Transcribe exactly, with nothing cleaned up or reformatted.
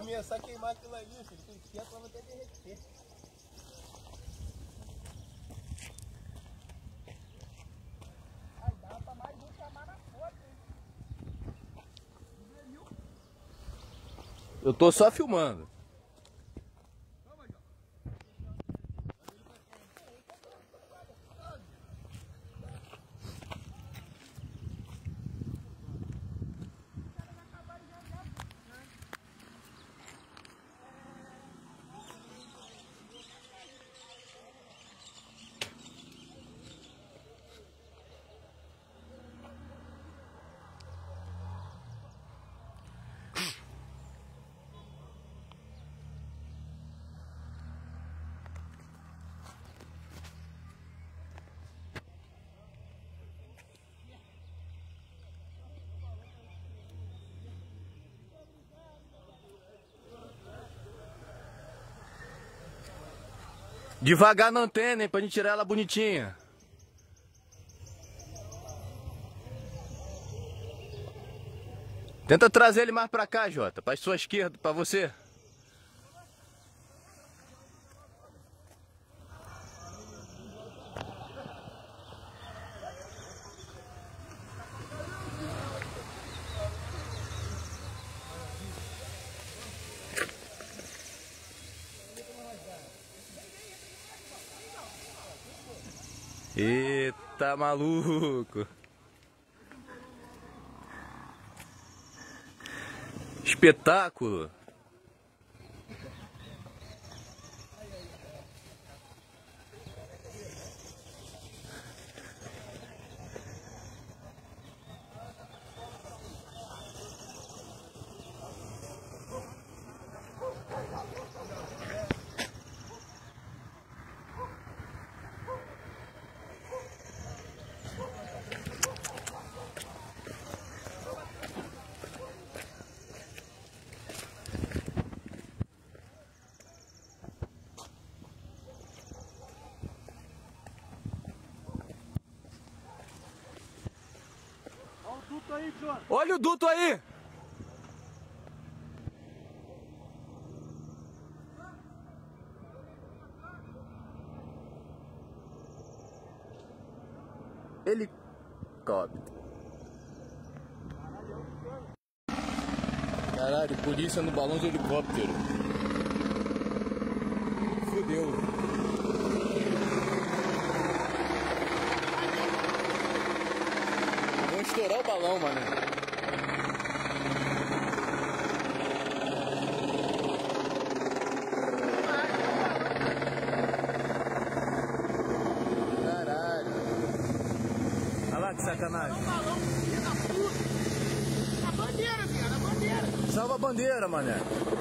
começar a queimar aquilo ali, filho, tu esquenta, ela vai até derreter. Ai, dá pra mais um chamar na foto, hein? Eu tô só filmando. Devagar na antena, hein, pra gente tirar ela bonitinha. Tenta trazer ele mais pra cá, Jota, pra sua esquerda, pra você. Eita, maluco! Espetáculo! Olha o duto aí! Helicóptero. Caralho, polícia no balão de helicóptero. Fudeu. Vamos estourar o balão, mano. Que sacanagem. A bandeira, cara, a bandeira. Salva a bandeira, mané.